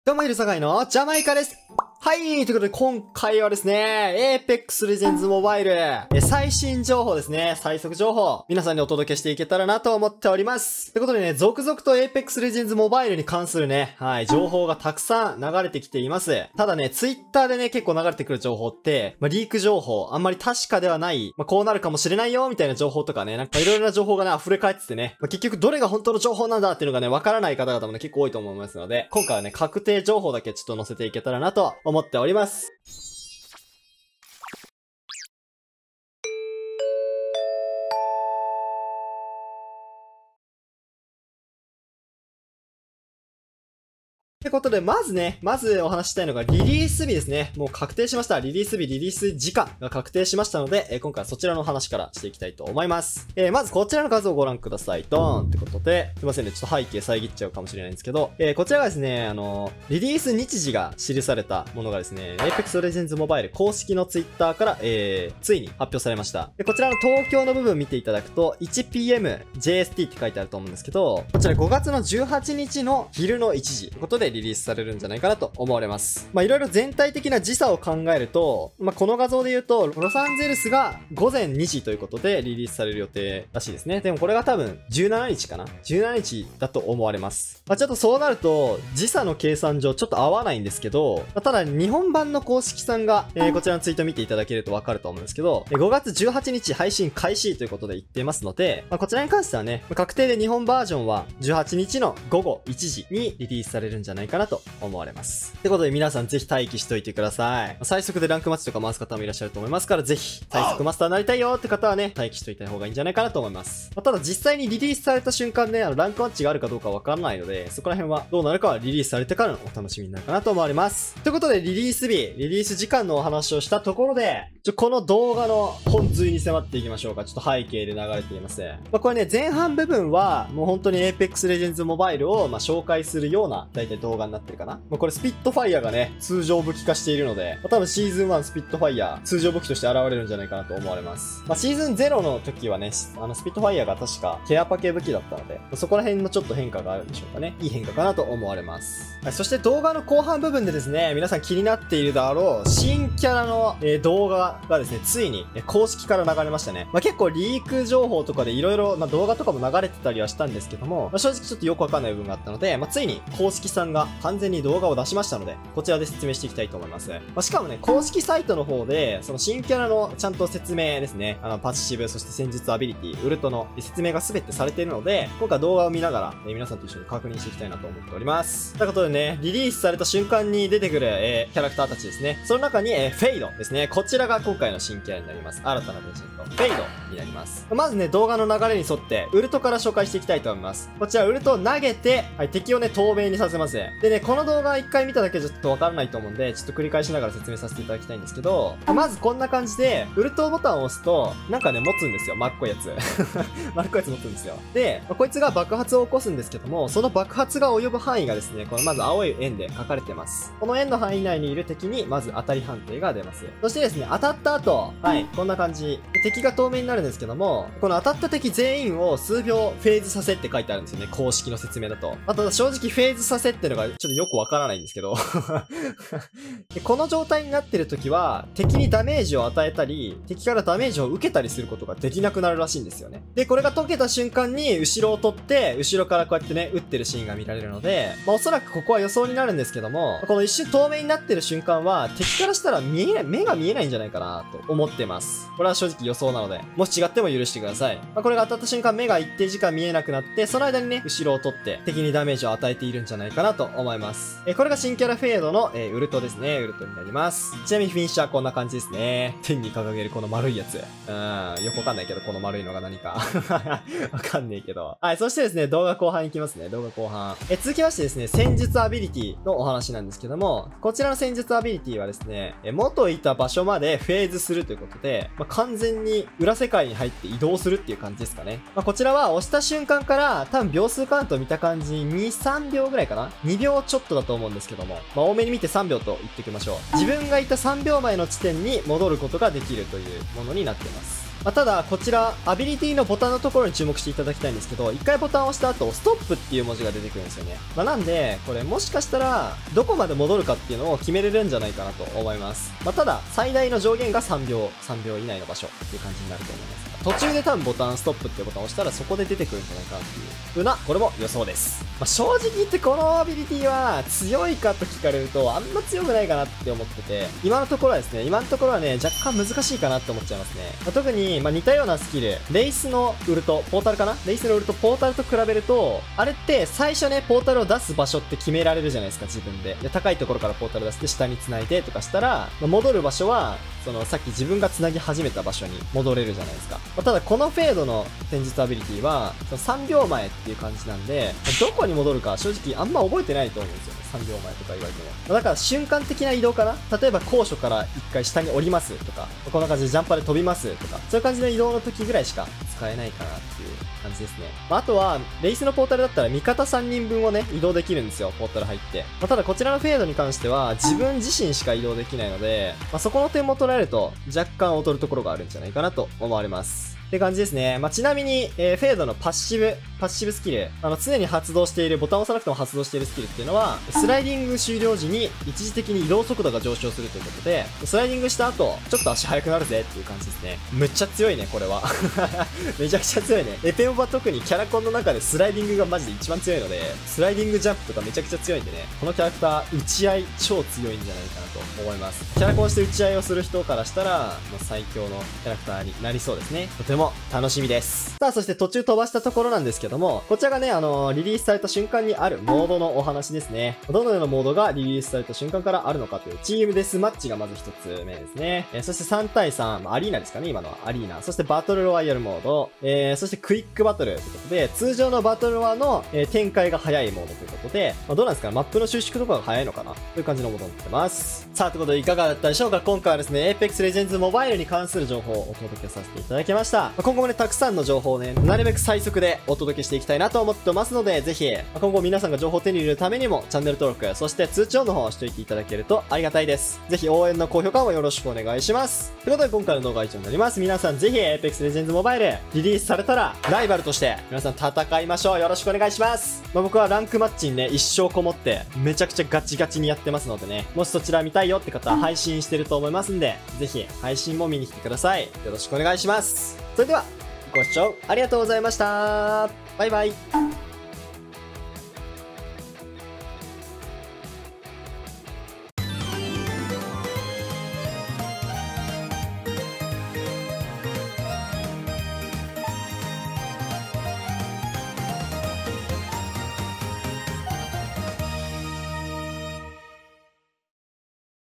どうも、いるさがいのジャマイカです。はい、ということで今回はですね、Apex Legends Mobile、最新情報ですね、最速情報、皆さんにお届けしていけたらなと思っております。ということでね、続々と Apex Legends Mobile に関するね、はい、情報がたくさん流れてきています。ただね、Twitter でね、結構流れてくる情報って、リーク情報、あんまり確かではない、こうなるかもしれないよ、みたいな情報とかね、なんかいろいろな情報がね、溢れ返っててね、結局どれが本当の情報なんだっていうのがね、わからない方々もね、結構多いと思いますので、今回はね、確定情報だけちょっと載せていけたらなと思っております。ってことで、まずお話ししたいのがリリース日ですね。もう確定しました。リリース日、リリース時間が確定しましたので、今回はそちらの話からしていきたいと思います。まずこちらの画像をご覧ください。ドーンってことで、すいませんね、ちょっと背景遮っちゃうかもしれないんですけど、こちらがですね、リリース日時が記されたものがですね、Apex Legends Mobile 公式の Twitter から、ついに発表されました。で、こちらの東京の部分見ていただくと、1PM JST って書いてあると思うんですけど、こちら5月の18日の昼の1時ということで、リリースされるんじゃないかなと思われます。いろいろ全体的な時差を考えると、この画像で言うと、ロサンゼルスが午前2時ということでリリースされる予定らしいですね。でもこれが多分17日かな ?17 日だと思われます。ちょっとそうなると、時差の計算上ちょっと合わないんですけど、ただ日本版の公式さんが、こちらのツイート見ていただけるとわかると思うんですけど、5月18日配信開始ということで言ってますので、こちらに関してはね、確定で日本バージョンは18日の午後1時にリリースされるんじゃないかなと思われます。ってことで皆さんぜひ待機しといてください。最速でランクマッチとか回す方もいらっしゃると思いますから、ぜひ最速マスターになりたいよって方はね、待機しといた方がいいんじゃないかなと思います。ただ実際にリリースされた瞬間ね、ランクマッチがあるかどうかわからないので、そこら辺はどうなるかはリリースされてからのお楽しみになるかなと思われます。ということでリリース日、リリース時間のお話をしたところで、この動画の本髄に迫っていきましょうか。ちょっと背景で流れています。これね、前半部分はもう本当に Apex Legends Mobile を紹介するような大体動画になってるかな。これスピットファイヤーがね、通常武器化しているので、多分シーズン1スピットファイヤー通常武器として現れるんじゃないかなと思われます。シーズン0の時はね、スピットファイヤーが確かケアパケ武器だったので、そこら辺のちょっと変化があるんでしょうかね。いい変化かなと思われます。はい、そして動画の後半部分でですね、皆さん気になっているだろう、新キャラの、動画がですね、ついに、公式から流れましたね。結構リーク情報とかで色々、動画とかも流れてたりはしたんですけども、正直ちょっとよくわかんない部分があったので、ついに公式さんが完全に動画を出しましたので、こちらで説明していきたいと思います。しかもね、公式サイトの方で、その新キャラのちゃんと説明ですね、パッシブ、そして戦術アビリティ、ウルトの説明が全てされているので、今回動画を見ながら、皆さんと一緒に確認していきたいなと思っております。ということでね、リリースされた瞬間に出てくる、キャラクターたちですね。その中に、フェイドですね。こちらが今回の新キャラになります。新たなレジェンド、フェイドになります。まずね、動画の流れに沿って、ウルトから紹介していきたいと思います。こちら、ウルトを投げて、はい、敵をね、透明にさせます。でね、この動画一回見ただけじゃちょっとわからないと思うんで、ちょっと繰り返しながら説明させていただきたいんですけど、まずこんな感じで、ウルトボタンを押すと、なんかね、持つんですよ。丸っこいやつ。丸っこいやつ持つんですよ。で、こいつが爆発を起こすんですけども、その爆発が及ぶ範囲がですね、このまず青い円で書かれてます。この円の範囲内にいる敵に、まず当たり判定が出ます。そしてですね、当たった後、はい、こんな感じ。敵が透明になるんですけども、この当たった敵全員を数秒フェーズさせって書いてあるんですよね。公式の説明だと。あと、正直フェーズさせってのがちょっとよくわからないんですけど。でこの状態になってる時は、敵にダメージを与えたり、敵からダメージを受けたりすることができなくなるらしいんですよね。で、これが解けた瞬間に、後ろを取って、後ろからこうやってね、撃ってるシーンが見られるので、おそらくここは予想になるんですけども、この一瞬透明になってる瞬間は、敵からしたら目が見えないんじゃないかなと思ってます。これは正直予想なので、もし違っても許してください。これが当たった瞬間、目が一定時間見えなくなって、その間にね、後ろを取って、敵にダメージを与えているんじゃないかなと思います。これが新キャラフェードの、ウルトですね。ウルトになります。ちなみにフィニッシャーこんな感じですね。天に掲げるこの丸いやつ。よくわかんないけど、この丸いのが何か。わかんねえけど。はい、そしてですね、動画後半いきますね。動画後半。続きましてですね、戦術アビリティのお話なんですけども、こちらの戦術アビリティはですね、元いた場所までフェーズするということで、完全に裏世界に入って移動するっていう感じですかね。こちらは押した瞬間から、多分秒数カウントを見た感じ、2、3秒ぐらいかな ?2 秒ちょっとだと思うんですけども、多めに見て3秒と言っておきましょう。自分がいた3秒前の地点に戻ることができるというものになっています。 ただ、こちら、アビリティのボタンのところに注目していただきたいんですけど、一回ボタンを押した後、ストップっていう文字が出てくるんですよね。なんで、これもしかしたら、どこまで戻るかっていうのを決めれるんじゃないかなと思います。ただ、最大の上限が3秒以内の場所っていう感じになると思います。途中で多分ボタン、ストップっていうボタンを押したらそこで出てくるんじゃないかなっていう風な、これも予想です。正直言ってこのアビリティは強いかと聞かれるとあんま強くないかなって思ってて、今のところはね、若干難しいかなって思っちゃいますね。特に、似たようなスキル、レイスのウルト、ポータルかな、レイスのウルト、ポータルと比べると、あれって最初ね、ポータルを出す場所って決められるじゃないですか、自分で。高いところからポータル出して下に繋いでとかしたら、戻る場所は、さっき自分が繋ぎ始めた場所に戻れるじゃないですか。ただこのフェードの戦術アビリティは、3秒前っていう感じなんで、どこに戻るか正直あんま覚えてないと思うんですよね。3秒前とか言われても。だから瞬間的な移動かな、例えば高所から一回下に降りますとか、こんな感じでジャンパーで飛びますとか、そういう感じの移動の時ぐらいしか使えないかなっていう感じですね。あとは、レイスのポータルだったら味方3人分をね、移動できるんですよ、ポータル入って。ただこちらのフェードに関しては、自分自身しか移動できないので、そこの点も捉えると、若干劣るところがあるんじゃないかなと思われます。って感じですね。ちなみに、フェードのパッシブスキル、常に発動している、ボタンを押さなくても発動しているスキルっていうのは、スライディング終了時に一時的に移動速度が上昇するということで、スライディングした後、ちょっと足速くなるぜっていう感じですね。むっちゃ強いね、これは。めちゃくちゃ強いね。エペオバ特にキャラコンの中でスライディングがマジで一番強いので、スライディングジャンプとかめちゃくちゃ強いんでね、このキャラクター、打ち合い超強いんじゃないかなと思います。キャラコンして打ち合いをする人からしたら、最強のキャラクターになりそうですね。とても楽しみです。さあ、そして途中飛ばしたところなんですけども、こちらがね、リリースされた瞬間にあるモードのお話ですね。どのようなモードがリリースされた瞬間からあるのかというチームデスマッチがまず一つ目ですね。そして3対3、アリーナですかね、今のはアリーナ。そしてバトルロワイヤルモード、そしてクイックバトルということで、通常のバトルロワの、展開が早いモードということで、どうなんですか、マップの収縮とかが早いのかなという感じのモードになってます。さあ、ということでいかがだったでしょうか。今回はですね、Apex Legends Mobile に関する情報をお届けさせていただきました。今後もね、たくさんの情報をね、なるべく最速でお届けしていきたいなと思ってますので、ぜひ、今後皆さんが情報を手に入れるためにも、チャンネル登録、そして通知音の方をしておいていただけるとありがたいです。ぜひ応援の高評価もよろしくお願いします。ということで今回の動画は以上になります。皆さんぜひ Apex Legends Mobile リリースされたら、ライバルとして皆さん戦いましょう。よろしくお願いします。僕はランクマッチにね、一生こもって、めちゃくちゃガチガチにやってますのでね、もしそちら見たいよって方は配信してると思いますんで、ぜひ配信も見に来てください。よろしくお願いします。それでは、ご視聴ありがとうございました。バイバイ。